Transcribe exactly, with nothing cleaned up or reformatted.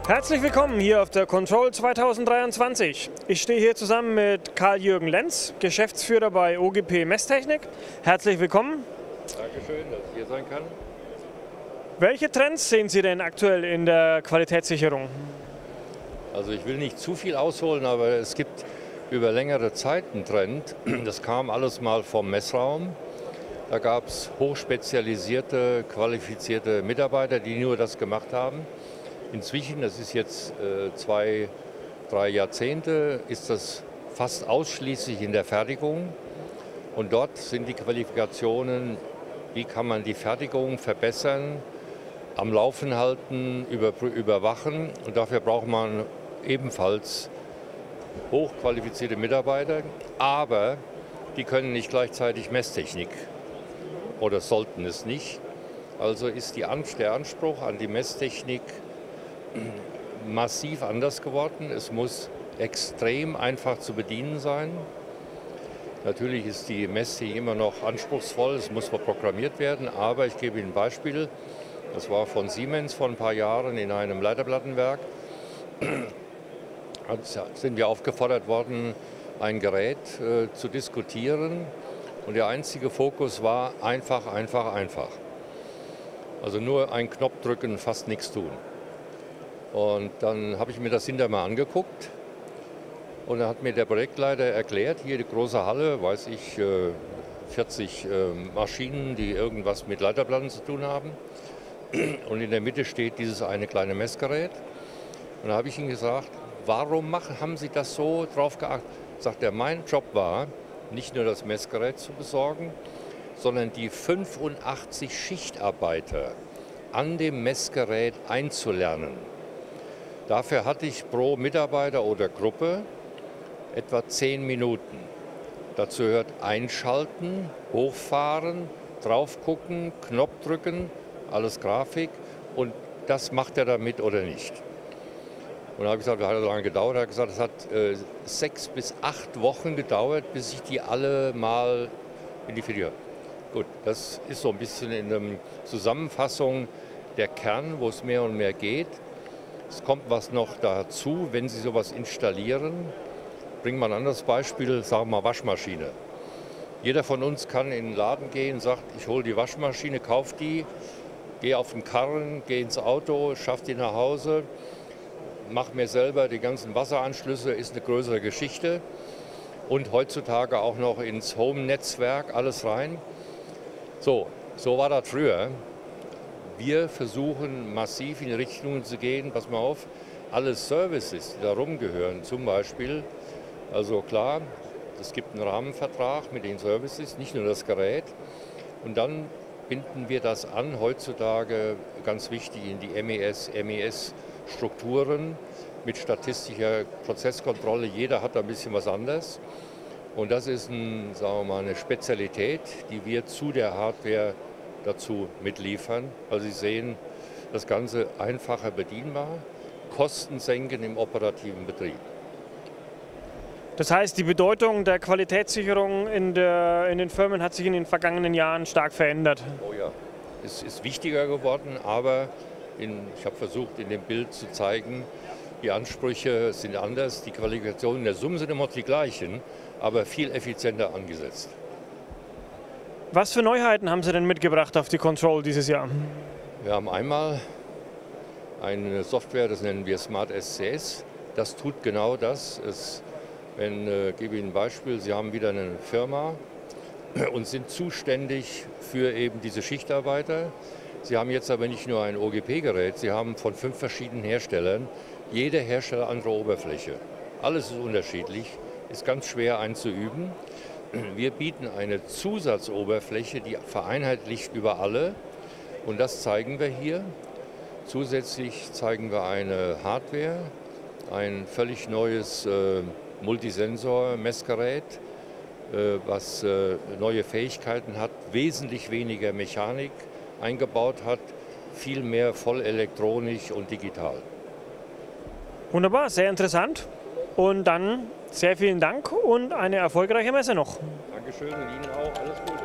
Herzlich willkommen hier auf der Control zweitausenddreiundzwanzig. Ich stehe hier zusammen mit Karl-Jürgen Lenz, Geschäftsführer bei O G P Messtechnik. Herzlich willkommen. Dankeschön, dass ich hier sein kann. Welche Trends sehen Sie denn aktuell in der Qualitätssicherung? Also ich will nicht zu viel ausholen, aber es gibt über längere Zeit einen Trend. Das kam alles mal vom Messraum. Da gab es hochspezialisierte, qualifizierte Mitarbeiter, die nur das gemacht haben. Inzwischen, das ist jetzt äh, zwei, drei Jahrzehnte, ist das fast ausschließlich in der Fertigung. Und dort sind die Qualifikationen, wie kann man die Fertigung verbessern, am Laufen halten, über, überwachen. Und dafür braucht man ebenfalls hochqualifizierte Mitarbeiter. Aber die können nicht gleichzeitig Messtechnik oder sollten es nicht. Also ist die, der Anspruch an die Messtechnik massiv anders geworden. Es muss extrem einfach zu bedienen sein. Natürlich ist die Messtechnik immer noch anspruchsvoll, es muss programmiert werden, aber ich gebe Ihnen ein Beispiel. Das war von Siemens vor ein paar Jahren in einem Leiterplattenwerk. Da sind wir aufgefordert worden, ein Gerät äh, zu diskutieren. Und der einzige Fokus war einfach, einfach, einfach. Also nur einen Knopf drücken, fast nichts tun. Und dann habe ich mir das hinterher mal angeguckt. Und dann hat mir der Projektleiter erklärt, hier die große Halle, weiß ich, vierzig Maschinen, die irgendwas mit Leiterplatten zu tun haben. Und in der Mitte steht dieses eine kleine Messgerät. Und da habe ich ihm gesagt, warum machen, haben Sie das so drauf geachtet? Sagt er, mein Job war, nicht nur das Messgerät zu besorgen, sondern die fünfundachtzig Schichtarbeiter an dem Messgerät einzulernen. Dafür hatte ich pro Mitarbeiter oder Gruppe etwa zehn Minuten. Dazu gehört einschalten, hochfahren, drauf gucken, Knopf drücken, alles Grafik und das macht er damit oder nicht. Und da habe ich gesagt, das hat lange gedauert. Er hat gesagt, es hat äh, sechs bis acht Wochen gedauert, bis ich die alle mal in die Figur. Gut, das ist so ein bisschen in der Zusammenfassung der Kern, wo es mehr und mehr geht. Es kommt was noch dazu, wenn Sie sowas installieren. Bringen wir ein anderes Beispiel, sagen wir mal Waschmaschine. Jeder von uns kann in den Laden gehen, sagt, ich hole die Waschmaschine, kaufe die, gehe auf den Karren, gehe ins Auto, schaffe die nach Hause, mache mir selber die ganzen Wasseranschlüsse, ist eine größere Geschichte. Und heutzutage auch noch ins Home-Netzwerk, alles rein. So, so war das früher. Wir versuchen massiv in die Richtung zu gehen, pass mal auf, alle Services, die darum gehören, zum Beispiel, also klar, es gibt einen Rahmenvertrag mit den Services, nicht nur das Gerät. Und dann binden wir das an, heutzutage ganz wichtig, in die M E S, M E S-Strukturen mit statistischer Prozesskontrolle. Jeder hat da ein bisschen was anderes. Und das ist ein, sagen wir mal, eine Spezialität, die wir zu der Hardware dazu mitliefern. Also Sie sehen, das Ganze einfacher bedienbar, Kosten senken im operativen Betrieb. Das heißt, die Bedeutung der Qualitätssicherung in, der, in den Firmen hat sich in den vergangenen Jahren stark verändert. Oh ja, es ist wichtiger geworden, aber in, ich habe versucht, in dem Bild zu zeigen, die Ansprüche sind anders, die Qualifikationen der Summe sind immer die gleichen, aber viel effizienter angesetzt. Was für Neuheiten haben Sie denn mitgebracht auf die Control dieses Jahr? Wir haben einmal eine Software, das nennen wir Smart S C S. Das tut genau das. Es, wenn, äh, ich gebe Ihnen ein Beispiel, Sie haben wieder eine Firma und sind zuständig für eben diese Schichtarbeiter. Sie haben jetzt aber nicht nur ein O G P-Gerät, Sie haben von fünf verschiedenen Herstellern, jeder Hersteller andere Oberfläche. Alles ist unterschiedlich, ist ganz schwer einzuüben. Wir bieten eine Zusatzoberfläche, die vereinheitlicht über alle und das zeigen wir hier. Zusätzlich zeigen wir eine Hardware, ein völlig neues äh, Multisensor-Messgerät, äh, was äh, neue Fähigkeiten hat, wesentlich weniger Mechanik eingebaut hat, viel mehr vollelektronisch und digital. Wunderbar, sehr interessant. Und dann sehr vielen Dank und eine erfolgreiche Messe noch. Dankeschön und Ihnen auch. Alles Gute.